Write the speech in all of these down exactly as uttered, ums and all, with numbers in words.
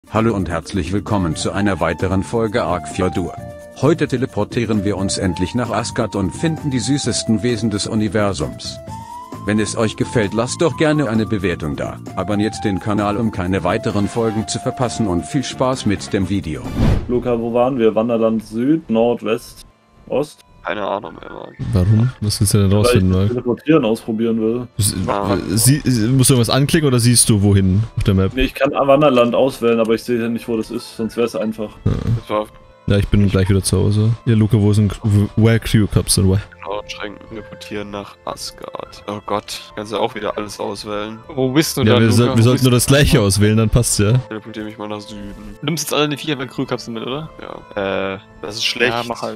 Hallo und herzlich willkommen zu einer weiteren Folge Ark vier. Heute teleportieren wir uns endlich nach Asgard und finden die süßesten Wesen des Universums. Wenn es euch gefällt, lasst doch gerne eine Bewertung da. Abonniert den Kanal, um keine weiteren Folgen zu verpassen, und viel Spaß mit dem Video. Luca, wo waren wir? Wanderland Süd, Nord, West, Ost? Keine Ahnung mehr, Mann. Warum? Was willst du denn Weil rausfinden, ich das Marc? Teleportieren ausprobieren will. Ah. Sie, sie, musst du irgendwas anklicken oder siehst du wohin auf der Map? Nee, ich kann Wanderland auswählen, aber ich sehe ja nicht, wo das ist, sonst wäre es einfach. Das war Ja, ich bin gleich wieder zu Hause. Ja, Luca, wo sind Where Crew Cups und where? genau Schränken. Teleportieren nach Asgard. Oh Gott, kannst du auch wieder alles auswählen. Wo bist du Ja, da, wir, Luca? soll, wir Wo sollten bist nur du? das gleiche auswählen, dann passt's ja. Teleportiere mich mal nach Süden. Du nimmst jetzt alle eine vierer Crewkapsel mit, oder? Ja. Äh, das ist schlecht. Ja, mach halt.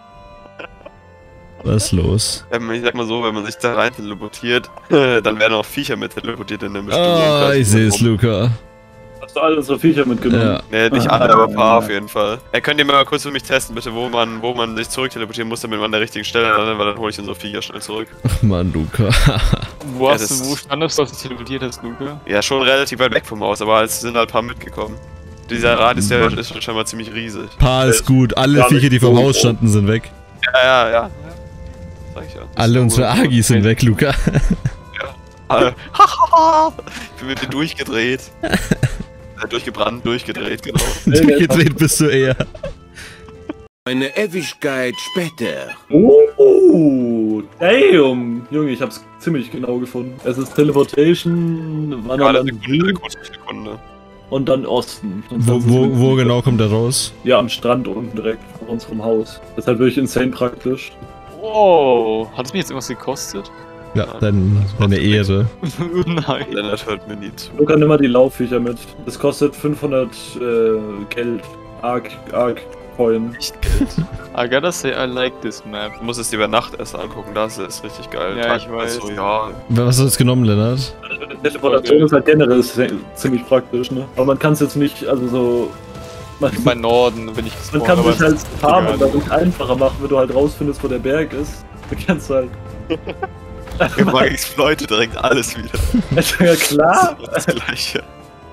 Was ist los? Ähm, ich sag mal so, wenn man sich da rein teleportiert, dann werden auch Viecher mit teleportiert in der bestimmten Ah, Umkreis ich sehe es, rum. Luca. Hast du alle unsere Viecher mitgenommen? Ja. Nee, nicht alle, aber ein paar auf jeden Fall. Er könnt ihr mal kurz für mich testen, bitte, wo man, wo man sich zurück teleportieren muss, damit man an der richtigen Stelle landet, weil dann hole ich unsere Viecher schnell zurück. Ach man, Luca. Wo, Ja, hast das- du, wo standest du, als du teleportiert hast, Luca? Ja, schon relativ weit weg vom Haus, aber es sind halt ein paar mitgekommen. Dieser Radius der ist schon scheinbar ziemlich riesig. Paar ist gut. Alle Gar Viecher, nicht die vom so Haus groß. standen, sind weg. Ja, ja, ja. Sag ich ja. Alle unsere Agis sind weg, Luca. Alle. Hahaha! Ich bin mit dir durchgedreht. Äh, durchgebrannt, durchgedreht, genau. Durchgedreht bist du eher. Eine Ewigkeit später. Oh, damn! Junge, ich hab's ziemlich genau gefunden. Es ist Teleportation, Ja, Wanderland eine Sekunde, eine Süd gute Sekunde. und dann Osten. Und Wo, dann wo, sind wo wir- genau kommt er raus? Ja, am Strand unten direkt vor unserem Haus. Das ist halt wirklich insane praktisch. Oh, hat es mir jetzt irgendwas gekostet? Ja, dein, deine Ehre. Nein. Lennart hört mir nie zu. Luca, nimm mal die Laufviecher mit. Das kostet fünfhundert äh, Geld. Arc, Arc Coin. Nicht Geld. I gotta say, I like this map. Du musst es dir bei Nacht erst angucken, das ist richtig geil. Ja, ich weiß. So, ja. Was hast du jetzt genommen, Lennart? Teleportation ist halt generell sehr- ziemlich praktisch, ne? Aber man kann es jetzt nicht, also so. Man, Bei Norden bin ich man gespawnt, kann aber sich halt farmen egal. dadurch einfacher machen, wenn du halt rausfindest, wo der Berg ist. Du kannst halt. Immer exploite direkt alles wieder. Also, ja klar! Das gleiche.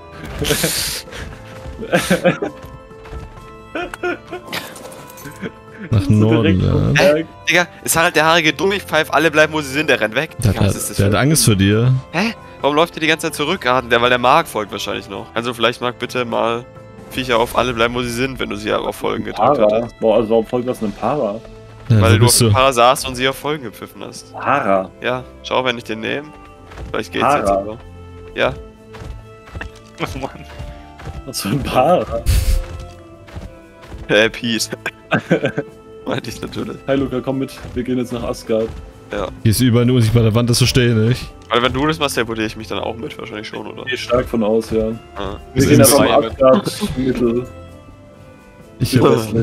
Nach So Norden, direkt vom ja. Berg. Digga, ist halt der haarige Dummigpfeif, alle bleiben wo sie sind, der rennt weg. Der, Digga, was hat, ist das der für hat ein- Angst vor dir. Hä? Warum läuft der die ganze Zeit zurück? Ah, der, weil der Mark folgt wahrscheinlich noch. Also vielleicht Mark bitte mal Viecher auf alle bleiben, wo sie sind, wenn du sie auf Folgen gedrückt Para. hättest. Boah, also warum folgt das einem Para? Ja, Weil wo du auf bist dem du? Para saßt und sie auf Folgen gepfiffen hast. Para. Ja, schau, wenn ich den nehme. Vielleicht geht's Para. jetzt aber. Ja. Oh Mann. Was für ein Para? Äh, Pete. Meinte ich natürlich. Hey Luca, komm mit. Wir gehen jetzt nach Asgard. Hier ist überall eine unsichtbare Wand, das verstehe ich nicht. Weil wenn du das machst, teleportiere ich mich dann auch mit, wahrscheinlich schon, oder? Gehe stark von aus, ja. Ah. Wir Wir gehen sind einfach zwei nach Asgard. Mittel. Ich Ja. habe Westlich.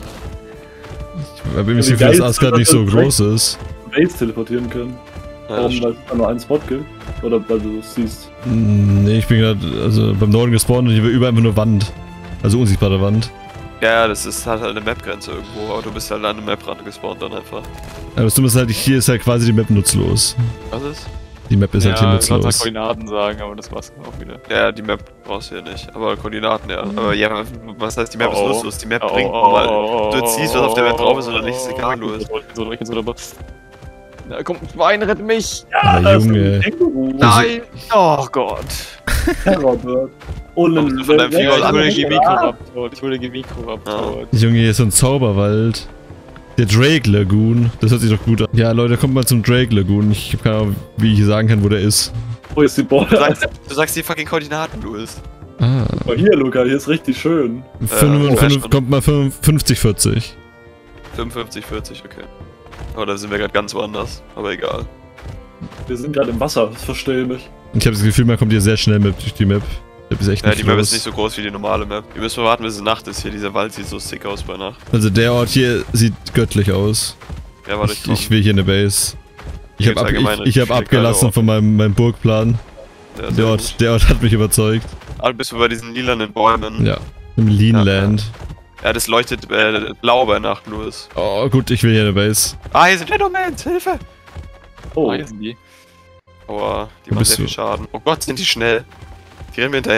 hab irgendwie das Gefühl, dass Asgard nicht so groß ist. Base teleportieren können. Ja, Warum? das Weil es da nur einen Spot gibt? Oder weil du es siehst? Hm, Nee, ich bin gerade also beim Norden gespawnt und hier war überall einfach nur Wand. Also unsichtbare Wand. Ja, das ist hat halt eine Map-Grenze irgendwo, aber du bist halt an eine Map-Rand gespawnt dann einfach. Aber das Dumme ist halt, hier ist halt quasi die Map nutzlos. Was ist? Die Map ist halt hier Ja, ich wollte nutzlos. Koordinaten sagen, aber das war's auch wieder. Ja, die Map brauchst du ja nicht, aber Koordinaten ja. Aber ja, was heißt die Map Mhm. Oh, ist oh. nutzlos? Die Map Oh, bringt oh, nur mal. oh, Du oh, ziehst, was auf der Map drauf ist oder nicht, ist egal, du. So, ich bin so dabei. Na komm, Schwein, rette mich! Aber da ist ein Junge. Känguru. Nein! Oh Gott! Terrorbird. Und Kommst du von deinem Flieger Ich aus wurde Angriff? Gemikro-Raptor. Ich wurde Gemikro-Raptor. Junge, hier ist so ein Zauberwald. Der Drake Lagoon. Das hört sich doch gut an. Ja, Leute, kommt mal zum Drake Lagoon. Ich hab keine Ahnung, wie ich sagen kann, wo der ist. Wo ist die Du Border? sagst, du sagst die fucking Koordinaten, du bist. Ah. Oh, hier, Luca, hier ist richtig schön. fünfundfünfzig, schon. kommt mal fünfzig, vierzig. fünfundfünfzig, vierzig, okay. Aber da sind wir gerade ganz woanders, aber egal. Wir sind gerade im Wasser, das verstehe ich nicht. Ich habe das Gefühl, man kommt hier sehr schnell mit durch die Map. Das ist echt Ja, nicht die Map los. ist nicht so groß wie die normale Map. Wir müssen warten, bis es Nacht ist hier. Dieser Wald sieht so sick aus bei Nacht. Also der Ort hier sieht göttlich aus. Ja, warte, Ich, komm. ich will hier eine Base. Ich Hier habe ab, geht's allgemein ich, ich hab richtig geil abgelassen auf. von meinem, meinem Burgplan. Ja, Der sehr Ort, gut. der Ort hat mich überzeugt. Ah, bist du bei diesen lilanen Bäumen? Ja. Im Leanland. Ja, das leuchtet äh, blau bei Nacht, Louis. Oh gut, ich will hier eine Base. Ah, hier sind Endermans, Hilfe! Oh, Ah, hier sind die. Aua, die Wo machen bist sehr viel du? Schaden. Oh Gott, sind die schnell. Die rennen mir hinterher.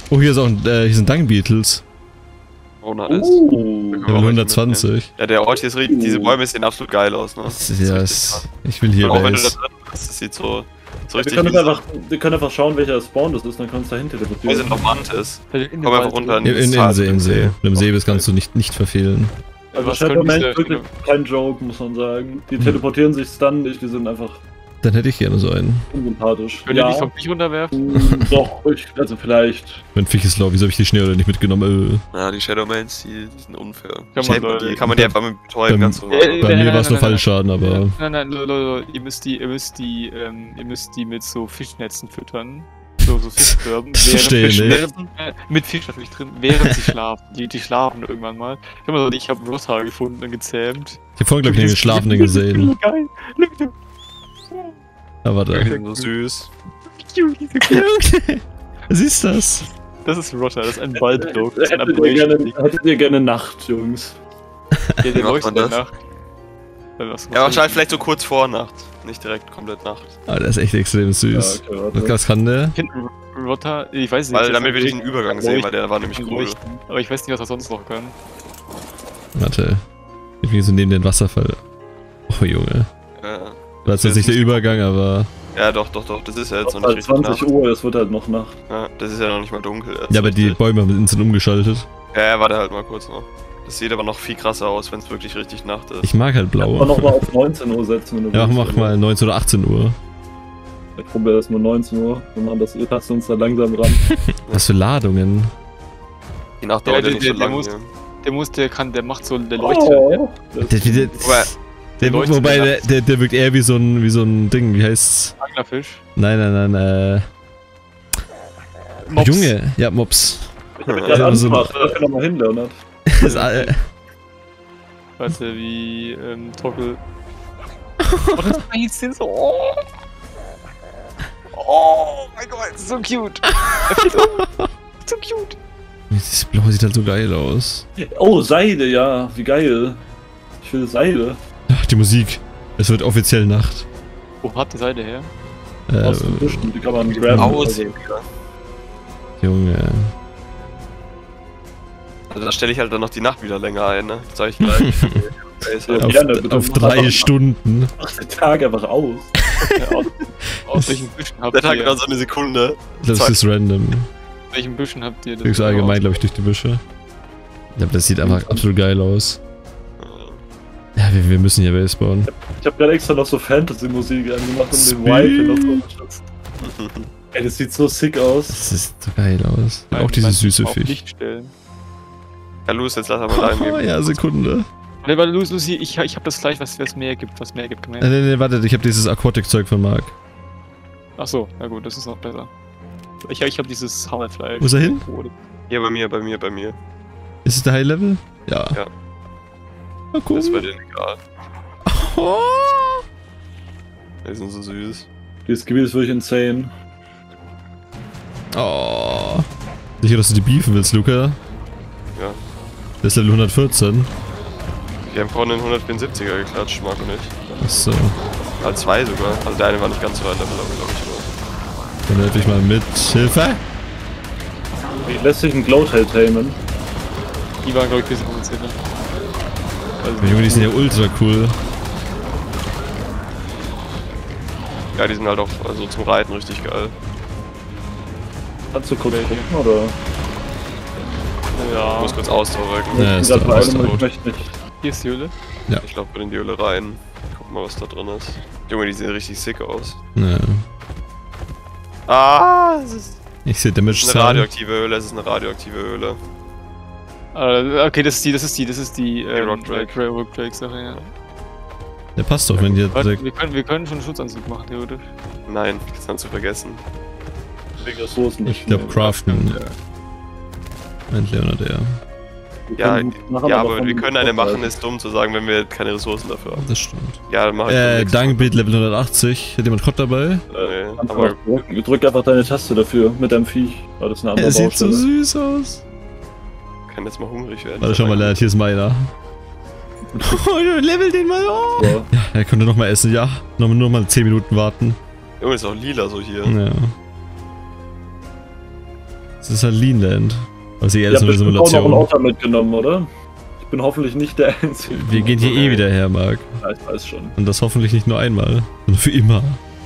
Oh, hier, ist auch ein, äh, hier sind Dung Beetles. Oh, nice. Oh. Level hundertzwanzig. Ja, der Ort hier ist richtig, diese Bäume sehen absolut geil aus, ne? Das Das ist, ja, richtig es, krass. ich will hier Und auch wenn du da Base. drin bist, das sieht so, so Wir richtig können, riesig. einfach, wir können einfach schauen, welcher Spawn das ist, dann kannst du dahin Wir teleportieren. sind noch Mantis. In den Komm einfach Wald, runter oder? in In, in, dieses in Tal. See, in See. Und im See bist kannst du nicht, nicht verfehlen. Also Was können Shadowman diese- ist wirklich kein Joke, muss man sagen. Die teleportieren sich dann nicht, die sind einfach Dann hätte ich gerne so einen. unsympathisch. Könnt ihr dich vom Viech runterwerfen? Mm, doch, ich, also vielleicht. Wenn Fisch ist lau, wieso habe ich die Schnee oder nicht mitgenommen? Ja, die Shadowmans, die, die sind unfair. Kann Kann man, man, Leute. die, kann man die einfach mit betäuben, Ähm, ganz normal. äh, Bei nein, mir nein, war es nur nein, nein, Fallschaden, aber... Nein, nein, Leute, Leute, ihr müsst die, ihr müsst die, ähm, ihr müsst die mit so Fischnetzen füttern. So, so Fischbörben. Das verstehe ich nicht. Äh, mit Fisch natürlich drin, während sie schlafen. Die, die schlafen irgendwann mal. Ich hab mal so, ich hab Rosshaar gefunden und gezähmt. Ich habe vorhin, glaube ich, einen Schlafenden gesehen. Geil. Ah, warte. Die sind so süß. Was ist das? Das ist Rotter, das ist ein Waldblock. Das ist ein Hättet ihr, gerne, Abrasion. hättet ihr gerne Nacht, Jungs? Der, der Wie macht leuchtet man in der das? Nacht. Ja, was- Ja, wahrscheinlich vielleicht so kurz vor Nacht. Nicht direkt komplett Nacht. Ah, der ist echt extrem süß. Ja, okay, Was, warte. was kann der? Ich finde Rotter, ich weiß nicht. Weil das damit wir ist diesen Übergang sehen, weil der war nämlich cool. leuchten. Aber ich weiß nicht, was er sonst noch kann. Warte. Ich bin so neben den Wasserfall. Oh, Junge. Ja, Das ist jetzt nicht der Übergang, aber... ja, doch, doch, doch. Das ist ja jetzt noch Halt nicht richtig zwanzig Nacht. Uhr, es wird halt noch Nacht. Ja, das ist ja noch nicht mal dunkel. Jetzt Ja, aber die richtig. Bäume haben instant umgeschaltet. Ja, ja, warte halt mal kurz noch. Das sieht aber noch viel krasser aus, wenn es wirklich richtig Nacht ist. Ich mag halt Aber blau. nochmal auf neunzehn Uhr setzen, wenn du Ja, willst. mach mal neunzehn oder achtzehn Uhr. Ich probiere erstmal neunzehn Uhr. Wir machen das, ihr tastet uns da langsam ran. Was für Ladungen. Die Nacht Ja, dauert ja der- nicht der- so der lange. muss- hier. Der muss, der kann, der macht so, der leuchtet. Oh, Der, der, der, Wobei, der, leuchtet wobei, in der, der der, der wirkt eher wie so ein, wie so ein Ding, wie heißt's? Anglerfisch. Nein, nein, nein, äh... Mops. Junge, ja, Mops. ich hab Ja, gerade so- angemacht. Da können wir mal hin, Leonard. Das, äh, Weißt du, wie, ähm, Toggle. Oh, das Eis sind so. Oh. Oh mein Gott, so cute. Er fliegt um. So cute. das Blau sieht halt so geil aus. Oh, Seide, ja. Wie geil. Ich will Seide. Ach, die Musik. Es wird offiziell Nacht. Wo hat die Seite her? Äh, Aus den Büschen, die kann man graben. aus. Also, Junge. Also da stelle ich halt dann noch die Nacht wieder länger ein, ne? Das sag ich gleich. Ja, Auf, gerne, bitte. auf drei Stunden. mach den Tag einfach aus. Ja, aus, aus welchen Büschen habt Der Tag ihr? dauert so eine Sekunde. Das Zack. ist random. Aus welchen Büschen habt ihr das? Höchst allgemein, glaube ich, durch die Büsche. Ja, aber das sieht einfach absolut geil aus. Ja, wir, wir müssen hier Base bauen. Ich habe gerade extra noch so Fantasy-Musik angemacht, um den Speed. Wife noch zu unterstützen. Ey, das sieht so sick aus. Das sieht so geil aus. Nein, Auch dieses meinst du süße auf Fisch. Licht stellen. Ja, Luis, jetzt lass mal reingehen. Oh, ja, Sekunde. Ne, weil Lucy, Lucy, ich, ich hab das gleich, was es mehr gibt, was mehr gibt. Mehr. Nee, nee, nee, warte, ich habe dieses Aquatic-Zeug von Marc. Achso, na gut, das ist noch besser. Ich, ich hab dieses Hammerfleisch. Wo ist er hin? Hier bei mir, bei mir, bei mir. Ist es der High Level? Ja. Ja. Oh, cool. Das ist bei denen egal. Oh. Die sind so süß. Dieses Gebiet ist wirklich insane. Oh. Sicher, dass du die beefen willst, Luca? Ja. Der ist Level hundertvierzehn. Wir haben vorhin den hundertvierundsiebziger geklatscht, Marc und ich. Achso. Halt zwei sogar. Also der eine war nicht ganz so ein Level, aber glaube ich nur. Dann helfe ich mal mit. Hilfe! Wie lässt sich ein Glowtail tamen? Die waren, glaube ich, ein bisschen komplizierter. Also, Junge, die sind ja ultra cool. Ja, die sind halt auch also zum Reiten richtig geil. Kannst du kurz Welche? gucken, oder? Ich ja, muss kurz ausdrücken. Ja, Ich ist sag doch mal, Ausdauer. ich möchte nicht. hier ist die Höhle. Ich laufe bei den Diole rein. Guck mal, was da drin ist. Junge, die sehen richtig sick aus. Ja. Ah, es ist, Ich sehe es Damage ist eine Zahl. radioaktive Höhle, es ist eine radioaktive Höhle. Äh, okay, das ist die, das ist die, das ist die, ähm, Rock Drake. Grey Rock Drake Sache, ja. Der passt doch, wenn die Warte, direkt. wir können, wir können schon einen Schutzanzug machen, theoretisch. Nein, das kannst du vergessen. Wegen Ressourcen. Ich glaube, Craften. Meint Leonard eher. Ja, ja, aber wir können eine machen, ist dumm zu sagen, wenn wir keine Ressourcen dafür haben. Das stimmt. Ja, dann mach ich Äh, nichts. Dankbild Level hundertachtzig. Hat jemand Cod dabei? Nee, Einfach aber drück, drück einfach deine Taste dafür mit deinem Viech. Weil das ist eine andere Er sieht so Baustelle. süß aus. kann jetzt mal hungrig werden. Warte, schau mal, Leonard, hier ist meiner. Oh, level den mal auf. Ja. Ja, er konnte noch mal essen, ja. Noch, nur mal zehn Minuten warten. Junge, ist auch lila so hier. Ja. Das ist halt Leanland. Was ich Ihr alles habt nur eine bestimmt auch noch einen Simulation. Otter mitgenommen, oder? Ich bin hoffentlich nicht der Einzige. Wir gehen hier eh wieder her, Marc. Ja, ich weiß schon. Und das hoffentlich nicht nur einmal, sondern für immer.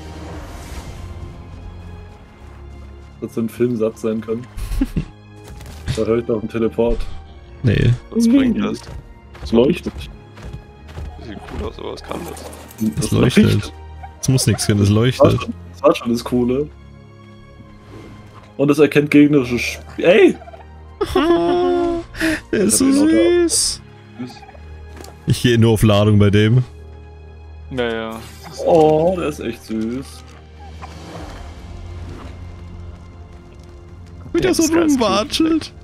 Das so ein Filmsatz sein kann. Da höre ich doch einen Teleport. Nee. Was bringt das? Es leuchtet. Sieht cool aus, aber was kann das? Das leuchtet. Es muss nichts können, es Das war, leuchtet. schon, das war schon das Coole. Und es erkennt gegnerische Sp Ey! Der ist Ich so hab den Otter süß. Ich gehe nur auf Ladung bei dem. Naja. Oh, der ist echt süß. Wie der so ist ganz rumwatschelt.